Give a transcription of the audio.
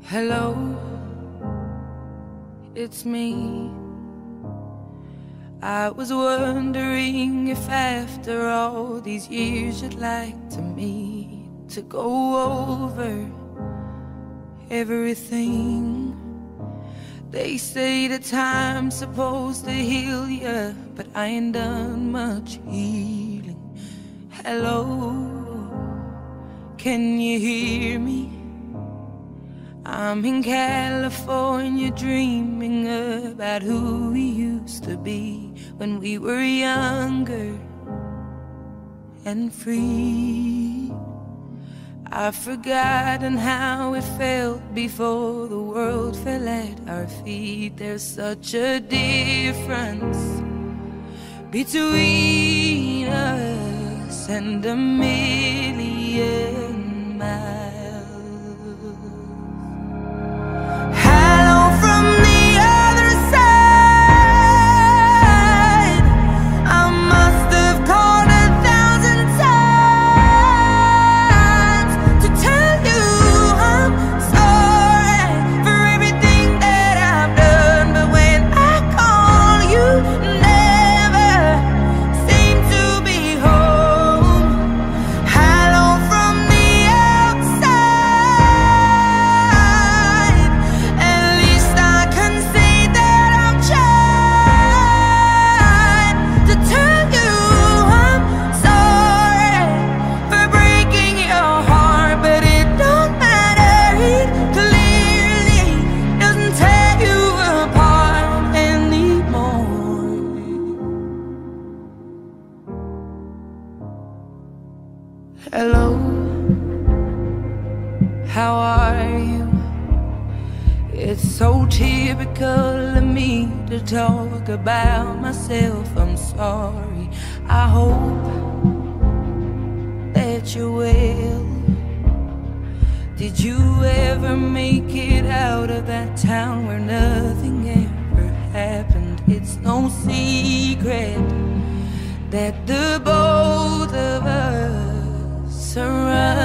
Hello, it's me. I was wondering if after all these years you'd like to meet to go over everything. They say that time's supposed to heal ya, but I ain't done much healing. Hello, can you hear me? I'm in California dreaming about who we used to be when we were younger and free. I've forgotten how it felt before the world fell at our feet. There's such a difference between us and a million miles. Hello, how are you? It's so typical of me to talk about myself. I'm sorry. I hope that you're well. Did you ever make it out of that town where nothing ever happened? It's no secret that the both of us are